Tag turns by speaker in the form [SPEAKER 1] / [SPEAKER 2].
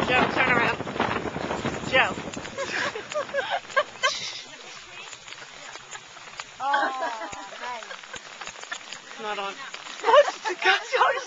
[SPEAKER 1] Joe, turn around. Joe.
[SPEAKER 2] Oh, nice.
[SPEAKER 1] Not on. Oh, it's got yours.